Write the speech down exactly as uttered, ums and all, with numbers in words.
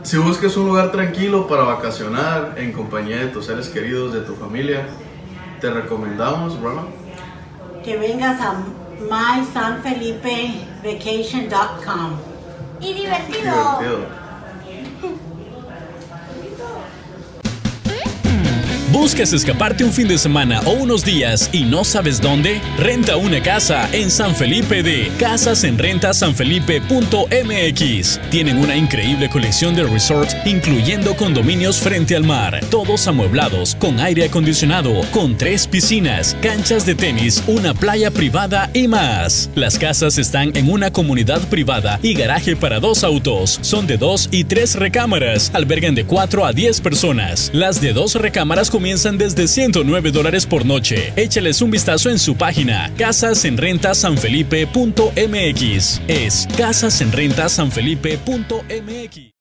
Si buscas un lugar tranquilo para vacacionar en compañía de tus seres queridos, de tu familia, te recomendamos, Rama, que vengas a my san felipe vacation punto com. Y divertido. divertido. ¿Buscas escaparte un fin de semana o unos días y no sabes dónde? Renta una casa en San Felipe de casas en renta san felipe punto m x. Tienen una increíble colección de resorts, incluyendo condominios frente al mar, todos amueblados, con aire acondicionado, con tres piscinas, canchas de tenis, una playa privada y más. Las casas están en una comunidad privada y garaje para dos autos. Son de dos y tres recámaras. Albergan de cuatro a diez personas. Las de dos recámaras comienzan desde ciento nueve dólares por noche. Échales un vistazo en su página casas en renta san felipe punto m x. Es casas en renta san felipe punto m x.